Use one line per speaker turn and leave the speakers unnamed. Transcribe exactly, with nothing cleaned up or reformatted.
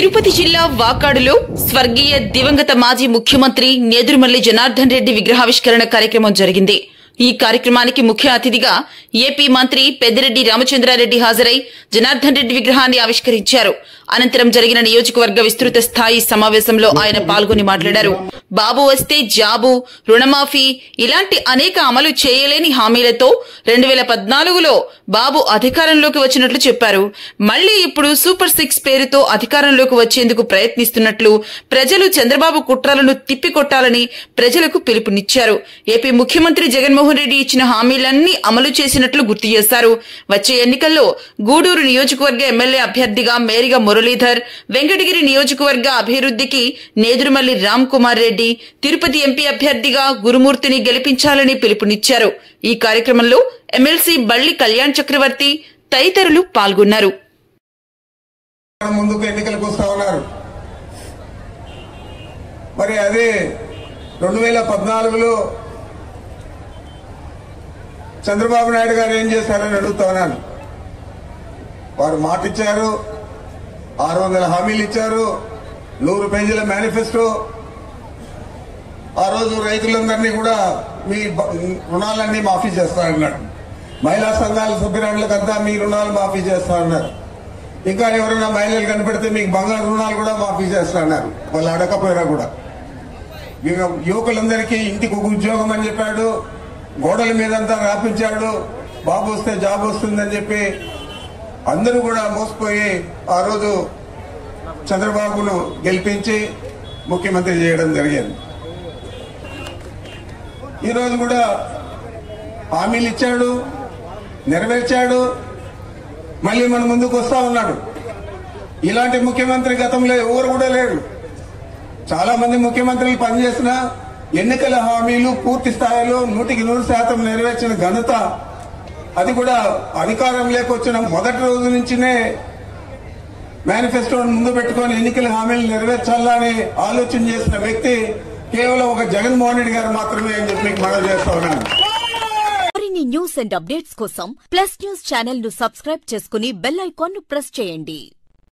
తిరుపతి జిల్లా వాకాడులో స్వర్గీయ దివంగత మాజీ ముఖ్యమంత్రి నేదురుమల్లి జనార్దన్ రెడ్డి విగ్రహావిష్కరణ కార్యక్రమం జరిగింది. ఈ కార్యక్రమానికి ముఖ్య అతిథిగా ఏపీ మంత్రి పెద్దిరెడ్డి రామచంద్రారెడ్డి హాజరై జనార్దన్ రెడ్డి విగ్రహాన్ని ఆవిష్కరించారు. అనంతరం జరిగిన నియోజకవర్గ విస్తృత స్థాయి సమావేశంలో ఆయన పాల్గొని మాట్లాడారు. బాబు వస్తే జాబు, రుణమాఫీ ఇలాంటి అనేక అమలు చేయలేని హామీలతో రెండు వేల పద్నాలుగులో బాబు అధికారంలోకి వచ్చినట్లు చెప్పారు. మళ్లీ ఇప్పుడు సూపర్ సిక్స్ పేరుతో అధికారంలోకి వచ్చేందుకు ప్రయత్నిస్తున్నట్లు, ప్రజలు చంద్రబాబు కుట్రలను తిప్పికొట్టాలని ప్రజలకు పిలుపునిచ్చారు. ఏపీ ముఖ్యమంత్రి జగన్మోహన్ రెడ్డి ఇచ్చిన హామీలన్నీ అమలు చేసినట్లు గుర్తు చేశారు. వచ్చే ఎన్నికల్లో గూడూరు నియోజకవర్గ ఎమ్మెల్యే అభ్యర్థిగా మేరిగా మురళీధర్, వెంకటగిరి నియోజకవర్గ అభివృద్ధికి నేదురుమల్లి రామ్ కుమార్ రెడ్డి, తిరుపతి ఎంపీ అభ్యర్థిగా గురుమూర్తిని గెలిపించాలని పిలుపునిచ్చారు. ఈ కార్యక్రమంలో ఎమ్మెల్సీ బళ్లి కళ్యాణ్ చక్రవర్తి తదితరులు పాల్గొన్నారు.
ముందుకు ఎన్నికలకు వస్తా ఉన్నారు. మరి అదే రెండు వేల పద్నాలుగులో చంద్రబాబు నాయుడు గారు ఏం చేశారని అడుగుతా ఉన్నాను. వారు మాట ఇచ్చారు, ఆరు వందల హామీలు ఇచ్చారు, నూరు పేజీల మేనిఫెస్టో. ఆ రోజు రైతులందరినీ కూడా మీ రుణాలన్నీ మాఫీ చేస్తారన్నాడు. మహిళా సంఘాల సభ్యురాళ్లకంతా మీ రుణాలు మాఫీ చేస్తారన్నారు. ఇంకా ఎవరైనా మహిళలు కనిపెడితే మీకు బంగారు రుణాలు కూడా మాఫీ చేస్తారన్నారు, వాళ్ళు అడగకపోయినా కూడా. యువకులందరికీ ఇంటికి ఒక ఉద్యోగం అని చెప్పాడు, గోడల మీదంతా రాపించాడు, బాబు వస్తే జాబ్ వస్తుందని చెప్పి అందరూ కూడా మోసపోయి ఆ రోజు చంద్రబాబును గెలిపించి ముఖ్యమంత్రి చేయడం జరిగింది. ఈరోజు కూడా హామీలు ఇచ్చాడు, నెరవేర్చాడు, మళ్లీ మన ముందుకు వస్తా ఉన్నాడు. ఇలాంటి ముఖ్యమంత్రి గతంలో ఎవరు కూడా లేరు. చాలా మంది ముఖ్యమంత్రులు పనిచేసిన ఎన్నికల హామీలు పూర్తి స్థాయిలో నూటికి నూరు శాతం నెరవేర్చిన ఘనత, అది కూడా అధికారంలోకి వచ్చిన మొదటి రోజు నుంచినే మేనిఫెస్టోను ముందు పెట్టుకుని ఎన్నికల హామీలు నెరవేర్చాలని ఆలోచన చేసిన వ్యక్తి కేవలం ఒక జగన్మోహన్ రెడ్డి గారు మాత్రమే అని చెప్పి మీకు మనవి చేస్తా ఉన్నాను.
మరిన్ని న్యూస్ అండ్ అప్డేట్స్ కోసం ప్లస్ న్యూస్ ఛానల్ ను సబ్స్క్రైబ్ చేసుకుని బెల్ ఐకాన్ ను ప్రెస్ చేయండి.